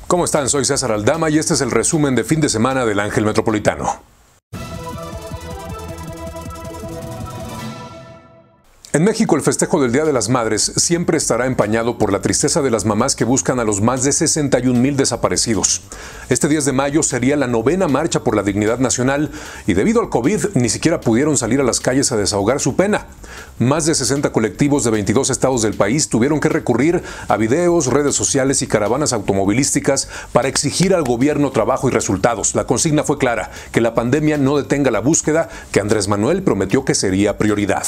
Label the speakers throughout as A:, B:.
A: ¿Cómo están? Soy César Aldama y este es el resumen de fin de semana del Ángel Metropolitano. En México, el festejo del Día de las Madres siempre estará empañado por la tristeza de las mamás que buscan a los más de 61,000 desaparecidos. Este 10 de mayo sería la 9ª marcha por la dignidad nacional y debido al COVID ni siquiera pudieron salir a las calles a desahogar su pena. Más de 60 colectivos de 22 estados del país tuvieron que recurrir a videos, redes sociales y caravanas automovilísticas para exigir al gobierno trabajo y resultados. La consigna fue clara: que la pandemia no detenga la búsqueda que Andrés Manuel prometió que sería prioridad.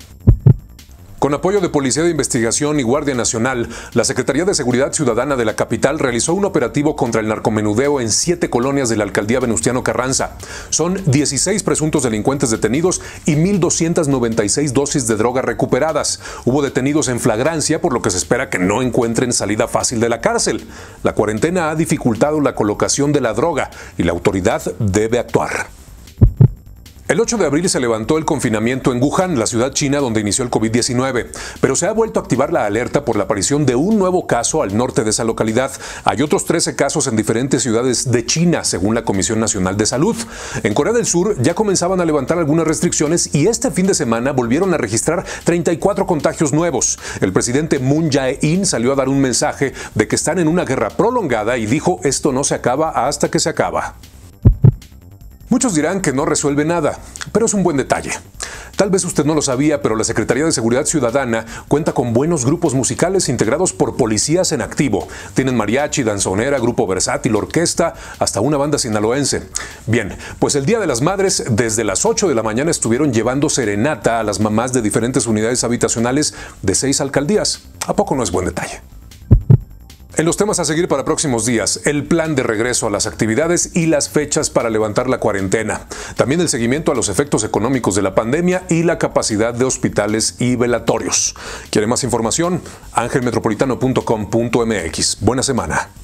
A: Con apoyo de Policía de Investigación y Guardia Nacional, la Secretaría de Seguridad Ciudadana de la capital realizó un operativo contra el narcomenudeo en 7 colonias de la alcaldía Venustiano Carranza. Son 16 presuntos delincuentes detenidos y 1,296 dosis de droga recuperadas. Hubo detenidos en flagrancia, por lo que se espera que no encuentren salida fácil de la cárcel. La cuarentena ha dificultado la colocación de la droga y la autoridad debe actuar. El 8 de abril se levantó el confinamiento en Wuhan, la ciudad china donde inició el COVID-19, pero se ha vuelto a activar la alerta por la aparición de un nuevo caso al norte de esa localidad. Hay otros 13 casos en diferentes ciudades de China, según la Comisión Nacional de Salud. En Corea del Sur ya comenzaban a levantar algunas restricciones y este fin de semana volvieron a registrar 34 contagios nuevos. El presidente Moon Jae-in salió a dar un mensaje de que están en una guerra prolongada y dijo: esto no se acaba hasta que se acaba. Muchos dirán que no resuelve nada, pero es un buen detalle. Tal vez usted no lo sabía, pero la Secretaría de Seguridad Ciudadana cuenta con buenos grupos musicales integrados por policías en activo. Tienen mariachi, danzonera, grupo versátil, orquesta, hasta una banda sinaloense. Bien, pues el Día de las Madres, desde las 8 de la mañana estuvieron llevando serenata a las mamás de diferentes unidades habitacionales de 6 alcaldías. ¿A poco no es buen detalle? En los temas a seguir para próximos días, el plan de regreso a las actividades y las fechas para levantar la cuarentena. También el seguimiento a los efectos económicos de la pandemia y la capacidad de hospitales y velatorios. ¿Quiere más información? angelmetropolitano.com.mx. Buena semana.